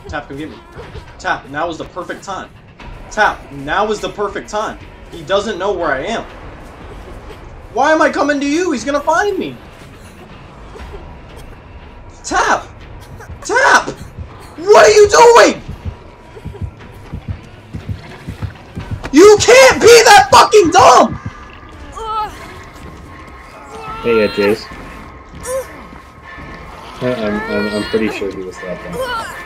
Tap, come get me. Tap, now is the perfect time. Tap, now is the perfect time. He doesn't know where I am. Why am I coming to you? He's gonna find me. Tap! Tap! What are you doing? You can't be that fucking dumb! Hey, Jace. I'm pretty sure he was that dumb.